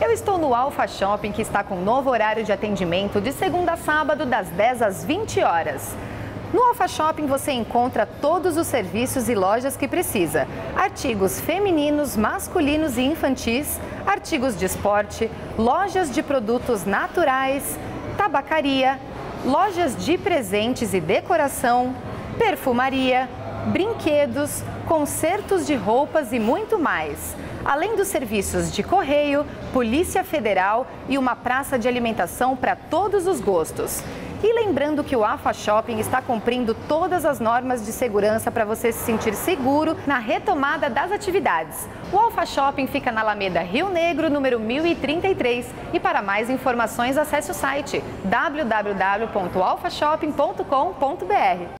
Eu estou no Alfa Shopping, que está com um novo horário de atendimento de segunda a sábado, das 10 às 20 horas. No Alfa Shopping você encontra todos os serviços e lojas que precisa. Artigos femininos, masculinos e infantis, artigos de esporte, lojas de produtos naturais, tabacaria, lojas de presentes e decoração, perfumaria, brinquedos, consertos de roupas e muito mais. Além dos serviços de correio, Polícia Federal e uma praça de alimentação para todos os gostos. E lembrando que o Alfa Shopping está cumprindo todas as normas de segurança para você se sentir seguro na retomada das atividades. O Alfa Shopping fica na Alameda Rio Negro, número 1033. E para mais informações, acesse o site www.alfashopping.com.br.